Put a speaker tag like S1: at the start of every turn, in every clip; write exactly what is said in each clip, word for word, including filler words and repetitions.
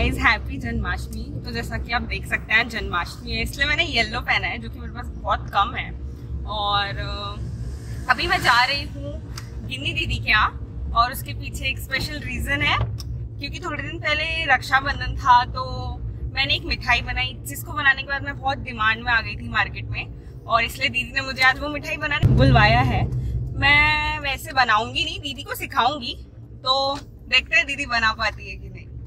S1: Guys, happy Janmashtami. तो जैसा कि आप देख सकते हैं जन्माष्टमी है, इसलिए मैंने येलो पहना है जो कि मेरे पास बहुत कम है। और अभी मैं जा रही हूँ गिन्नी दीदी के यहाँ, और उसके पीछे एक स्पेशल रीज़न है क्योंकि थोड़े दिन पहले रक्षाबंधन था, तो मैंने एक मिठाई बनाई जिसको बनाने के बाद मैं बहुत डिमांड में आ गई थी मार्केट में, और इसलिए दीदी ने मुझे आज वो मिठाई बनाने बुलवाया है। मैं वैसे बनाऊंगी नहीं, दीदी को सिखाऊंगी, तो देखते हैं दीदी बना पाती है कि नहीं।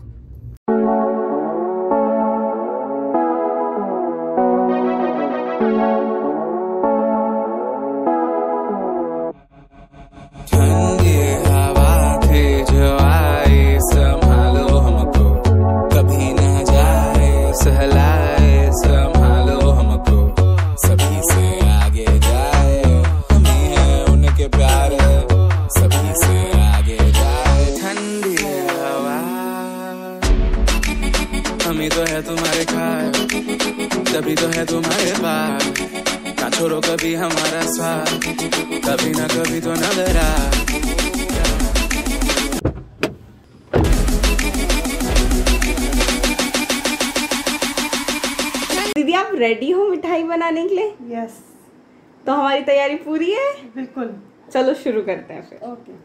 S2: हमें तो है तुम्हारे खाए, तभी तो है तुम्हारे पास। ना छोड़ो कभी हमारा साथ, कभी ना कभी तो नजर आ।
S1: दीदी आप रेडी हो मिठाई बनाने के लिए?
S3: यस।
S1: तो हमारी तैयारी पूरी है?
S3: बिल्कुल।
S1: चलो शुरू करते हैं फिर।
S3: ओके।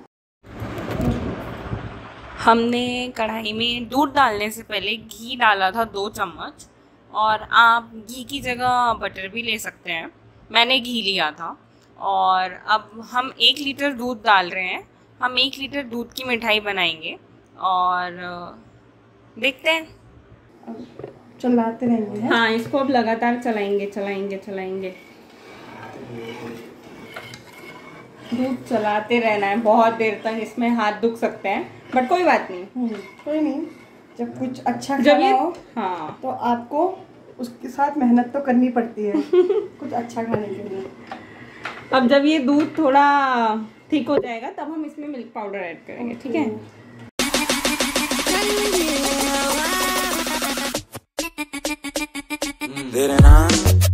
S1: हमने कढ़ाई में दूध डालने से पहले घी डाला था दो चम्मच, और आप घी की जगह बटर भी ले सकते हैं। मैंने घी लिया था। और अब हम एक लीटर दूध डाल रहे हैं। हम एक लीटर दूध की मिठाई बनाएंगे और देखते हैं।
S3: चलाते रहेंगे।
S1: हाँ, इसको अब लगातार चलाएंगे चलाएंगे चलाएंगे दूध चलाते रहना है बहुत देर तक। इसमें हाथ दुख सकते हैं, बट कोई बात नहीं।
S3: कोई नहीं, जब कुछ अच्छा
S1: जब
S3: खाना
S1: ये
S3: हो
S1: हाँ
S3: तो आपको उसके साथ मेहनत तो करनी पड़ती है कुछ अच्छा खाने के लिए।
S1: अब जब ये दूध थोड़ा ठीक हो जाएगा तब हम इसमें मिल्क पाउडर ऐड करेंगे, ठीक है?
S2: तेरे नाम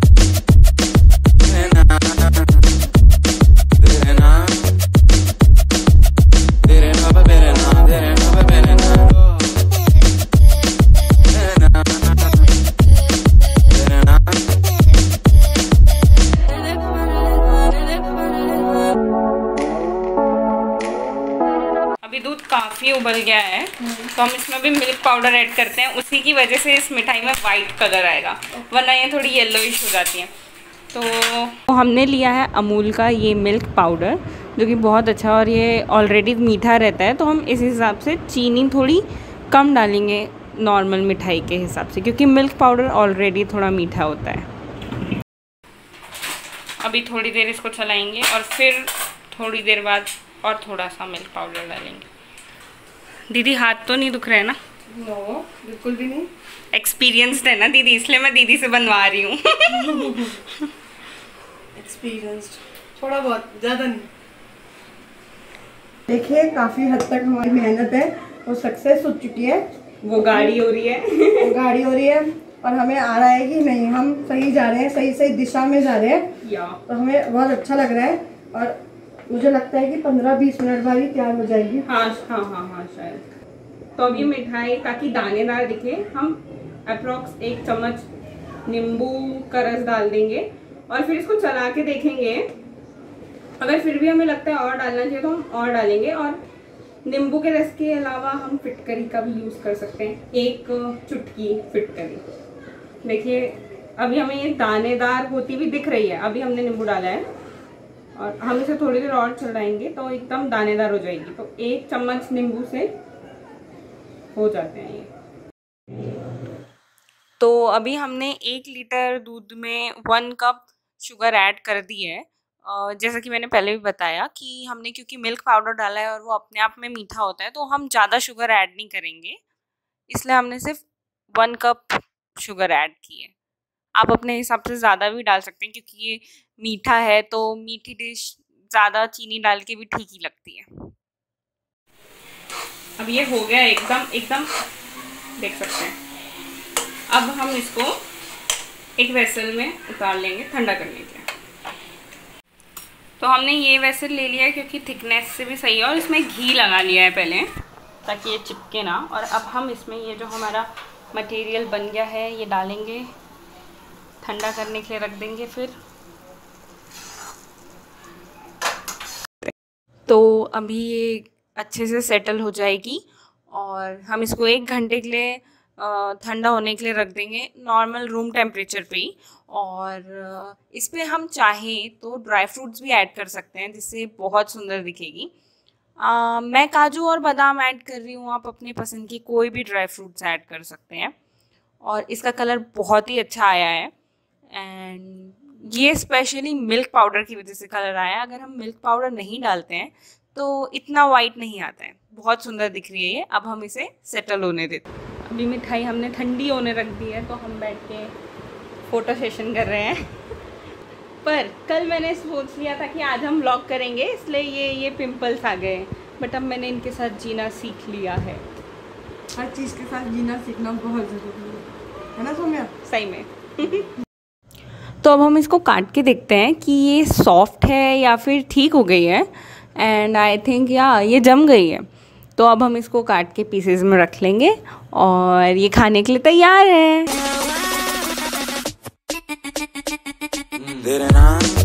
S1: दूध काफ़ी उबल गया है, तो हम इसमें भी मिल्क पाउडर ऐड करते हैं। उसी की वजह से इस मिठाई में वाइट कलर आएगा, वरना ये थोड़ी येलोइश हो जाती है। तो हमने लिया है अमूल का ये मिल्क पाउडर, जो कि बहुत अच्छा, और ये ऑलरेडी मीठा रहता है, तो हम इस हिसाब से चीनी थोड़ी कम डालेंगे नॉर्मल मिठाई के हिसाब से, क्योंकि मिल्क पाउडर ऑलरेडी थोड़ा मीठा होता है। अभी थोड़ी देर इसको चलाएँगे और फिर थोड़ी देर बाद और थोड़ा सा मिल्क पाउडर डालेंगे। दीदी हाथ तो नहीं दुख रहे हैं ना?
S3: नो, बिल्कुल भी नहीं।
S1: एक्सपीरियंस्ड है ना दीदी, इसलिए मैं दीदी से बनवा रही हूँ।
S3: एक्सपीरियंस्ड थोड़ा बहुत, ज़्यादा नहीं। देखिए काफ़ी हद तक हमारी मेहनत है वो सक्सेस हो चुकी है।
S1: वो गाड़ी हो रही है
S3: वो गाड़ी हो रही है और हमें आ रहा है कि नहीं, हम सही जा रहे हैं, सही सही दिशा में जा रहे हैं, तो हमें बहुत अच्छा लग रहा है। और मुझे लगता है कि पंद्रह बीस मिनट बाद ही तैयार हो जाएगी।
S1: हाँ हाँ हाँ हाँ शायद। तो अब ये मिठाई ताकि दानेदार दिखे, हम अप्रोक्स एक चम्मच नींबू का रस डाल देंगे और फिर इसको चला के देखेंगे। अगर फिर भी हमें लगता है और डालना चाहिए तो हम और डालेंगे। और नींबू के रस के अलावा हम फिटकरी का भी यूज़ कर सकते हैं, एक चुटकी फिटकरी। देखिए अभी हमें ये दानेदार होती हुई दिख रही है, अभी हमने नींबू डाला है, और हम इसे थोड़ी देर और चलाएंगे तो एकदम दानेदार हो जाएगी। तो एक चम्मच नींबू से हो जाते हैं ये। तो अभी हमने एक लीटर दूध में वन कप शुगर ऐड कर दी है। जैसा कि मैंने पहले भी बताया कि हमने क्योंकि मिल्क पाउडर डाला है और वो अपने आप में मीठा होता है, तो हम ज़्यादा शुगर ऐड नहीं करेंगे, इसलिए हमने सिर्फ वन कप शुगर ऐड की है। आप अपने हिसाब से ज़्यादा भी डाल सकते हैं, क्योंकि ये मीठा है तो मीठी डिश ज़्यादा चीनी डाल के भी ठीक ही लगती है। अब ये हो गया एकदम एकदम देख सकते हैं। अब हम इसको एक वेसल में उतार लेंगे ठंडा करने के लिए। तो हमने ये वेसल ले लिया है क्योंकि थिकनेस से भी सही है, और इसमें घी लगा लिया है पहले। ताकि ये चिपके ना। और अब हम इसमें ये जो हमारा मटेरियल बन गया है ये डालेंगे, ठंडा करने के लिए रख देंगे। फिर तो अभी ये अच्छे से सेटल हो जाएगी और हम इसको एक घंटे के लिए ठंडा होने के लिए रख देंगे नॉर्मल रूम टेम्परेचर पे ही। और इस पर हम चाहें तो ड्राई फ्रूट्स भी ऐड कर सकते हैं जिससे बहुत सुंदर दिखेगी। आ, मैं काजू और बादाम ऐड कर रही हूँ, आप अपनी पसंद की कोई भी ड्राई फ्रूट्स ऐड कर सकते हैं। और इसका कलर बहुत ही अच्छा आया है एंड ये स्पेशली मिल्क पाउडर की वजह से कलर आया है। अगर हम मिल्क पाउडर नहीं डालते हैं तो इतना वाइट नहीं आता है, बहुत सुंदर दिख रही है ये। अब हम इसे सेटल होने देते हैं। अभी मिठाई हमने ठंडी होने रख दी है तो हम बैठ के फ़ोटो सेशन कर रहे हैं। पर कल मैंने सोच लिया था कि आज हम व्लॉग करेंगे, इसलिए ये ये पिंपल्स आ गए, बट अब मैंने इनके साथ जीना सीख लिया है।
S3: हर चीज़ के साथ जीना सीखना बहुत ज़रूरी है, है ना सौम्या?
S1: सही में। तो अब हम इसको काट के देखते हैं कि ये सॉफ्ट है या फिर ठीक हो गई है। एंड आई थिंक या ये जम गई है। तो अब हम इसको काट के पीसेस में रख लेंगे और ये खाने के लिए तैयार है।